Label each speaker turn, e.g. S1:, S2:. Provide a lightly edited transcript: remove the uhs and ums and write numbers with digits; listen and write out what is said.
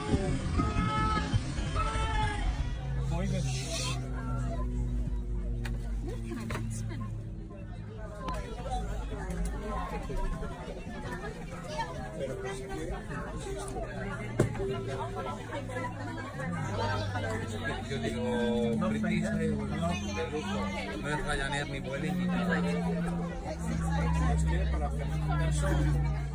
S1: Yo digo, British Airways, de lujo, no es Ryanair ni Vueling ni nada.